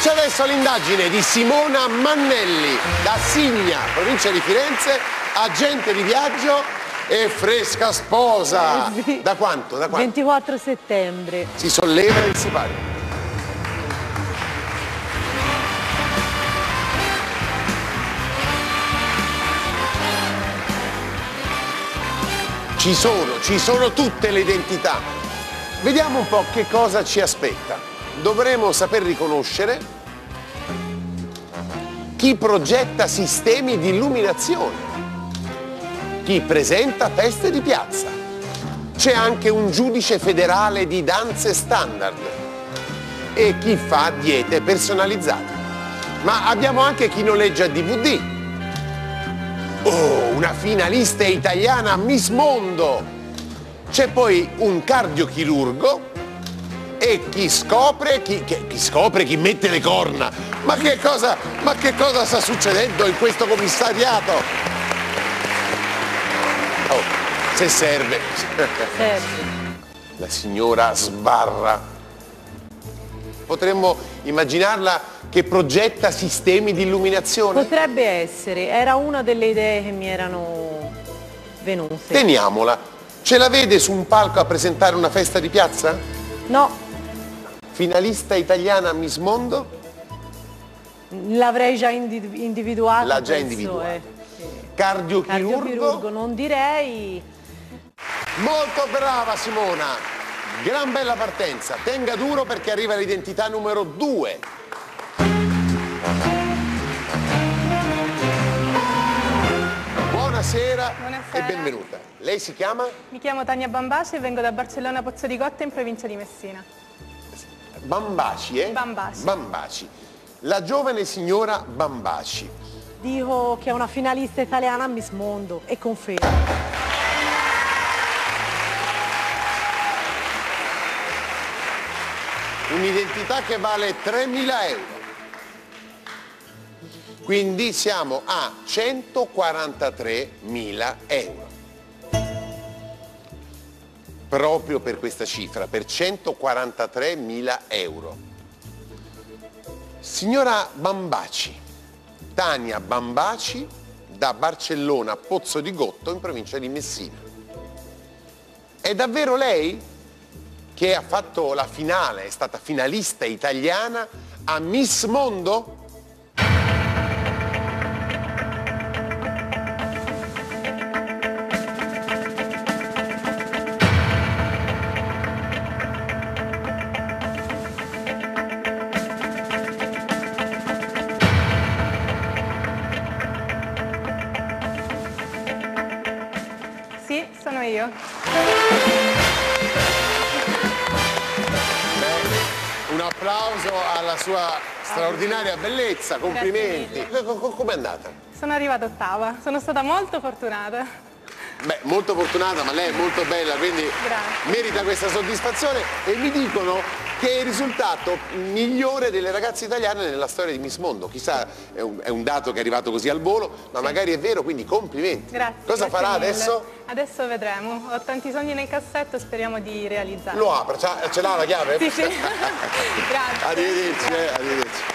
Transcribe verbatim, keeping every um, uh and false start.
Comincia adesso l'indagine di Simona Mannelli, da Signa, provincia di Firenze, agente di viaggio e fresca sposa. Eh sì. Da quanto? Da quanto? ventiquattro settembre. Si solleva il sipario. Ci sono, ci sono tutte le identità. Vediamo un po' che cosa ci aspetta. Dovremo saper riconoscere chi progetta sistemi di illuminazione, chi presenta feste di piazza. C'è anche un giudice federale di danze standard e chi fa diete personalizzate. Ma abbiamo anche chi noleggia D V D. Oh, una finalista italiana Miss Mondo. C'è poi un cardiochirurgo e chi scopre, chi, chi, chi scopre chi mette le corna. Ma che cosa, ma che cosa sta succedendo in questo commissariato? Oh, se serve. Serve. La signora Sbarra. Potremmo immaginarla che progetta sistemi di illuminazione? Potrebbe essere, era una delle idee che mi erano venute. Teniamola. Ce la vede su un palco a presentare una festa di piazza? No. Finalista italiana Miss Mondo? L'avrei già individuata. L'ha già penso, individuata. eh. Cardiochirurgo? Cardiochirurgo non direi. Molto brava Simona, gran bella partenza, tenga duro perché arriva l'identità numero due. Buonasera, Buonasera. e benvenuta. Lei si chiama? Mi chiamo Tania Bambaci e vengo da Barcellona Pozzo di Gotto in provincia di Messina. Bambaci, eh? Bambaci. Bambaci. La giovane signora Bambaci. Dico che è una finalista italiana a Miss Mondo e confermo. Un'identità che vale tremila euro. Quindi siamo a centoquarantatremila euro. Proprio per questa cifra, per centoquarantatremila euro. Signora Bambaci, Tania Bambaci, da Barcellona Pozzo di Gotto in provincia di Messina. È davvero lei che ha fatto la finale, è stata finalista italiana a Miss Mondo? Sì, sono io. Un applauso alla sua straordinaria bellezza, complimenti. Com'è andata? Sono arrivata ottava, sono stata molto fortunata. Beh, molto fortunata, ma lei è molto bella, quindi Grazie. merita questa soddisfazione e mi dicono che è il risultato migliore delle ragazze italiane nella storia di Miss Mondo. Chissà, è un, è un dato che è arrivato così al volo, ma Sì. magari è vero, quindi complimenti. Grazie. Cosa grazie farà mille. adesso? Adesso vedremo. Ho tanti sogni nel cassetto, speriamo di realizzarli. Lo apre, ce l'ha la chiave? Sì, sì. Grazie. Arrivederci, eh, arrivederci.